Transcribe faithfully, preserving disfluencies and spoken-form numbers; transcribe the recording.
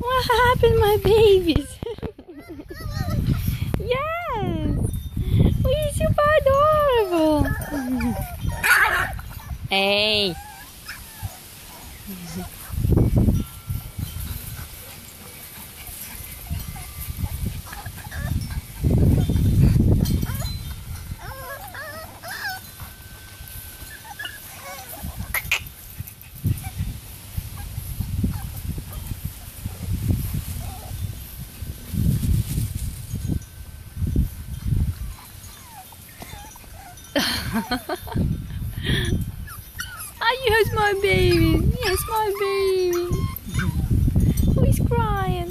What happened, my babies? Yes! We're super adorable! Hey! Ah, yes, my baby. Yes, my baby. Who is crying?